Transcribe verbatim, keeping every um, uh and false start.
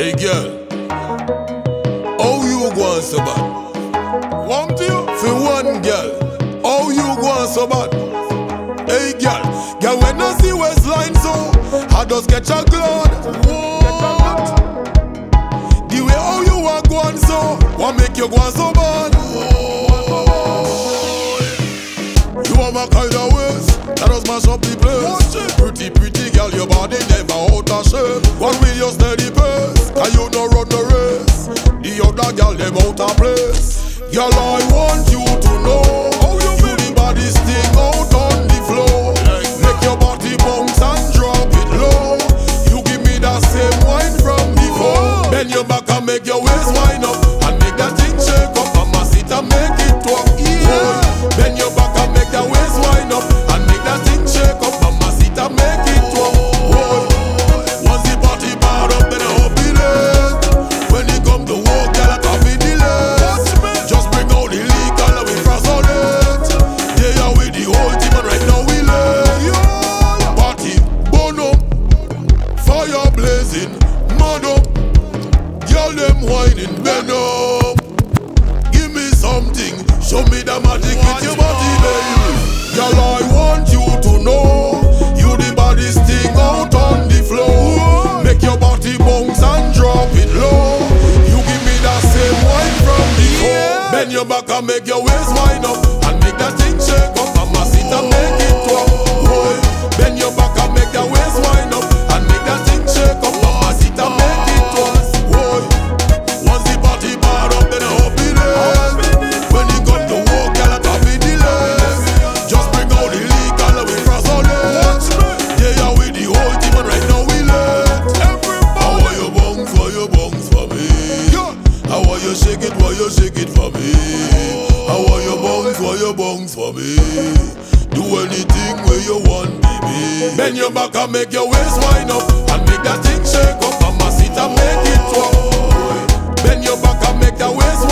Hey girl, how you going so bad? Want you? For one girl, how you going so bad? Hey girl, girl when I see waistline so, I just catch a cloud. What? The way how you are going so, what make you go so bad? You have a kind of waist that does mash up the place. Pretty, pretty girl, your body never out of shape. One with your steady pace, cause you no run the race. The other girl, them out of place. Girl, I want you to know how you, you the body sting out on the floor. Make your body bounce and drop it low. You give me that same wine from before. Bend your back and make your waist wind up, and make that thing shake up. I'ma sit and make it walk. Yeah. Bend your back and make that waist wind up, and make that thing shake up. I'ma sit and make it walk. Boy, once the party bad up, then I hope it late. When it come to walk, girl, I can't be delayed. Just bring out the leak and we cross on it. They are with the whole team and right now we late. Party, burn up, fire blazing, mad up. Girl, them whining, bend up. Give me something, show me the magic with your body, baby. Girl, I want you to know you the body sting out on the floor. Make your body bounce and drop it low. You give me that same wine from before. Bend your back and make your waist wind up, and make that thing shake up. I'ma sit and make it walk. Boy, bend your back and make that waist wind up, and make that thing shake up. I'ma sit and make it walk. Boy, once the party bad up, then I hope it is. When it come to walk, girl, I can't be delayed. Just bring out the leak and we cross on it. They are with the whole team and right now we late. How are you bounce, why you bounce for me? How are you shake it, why you shake it for me? How are you bounce, why you bounce for me? Do anything where you want, baby. Bend your back and make your waist wind up, and make that thing shake up. I'ma sit and make it walk. Bend your back and make that waist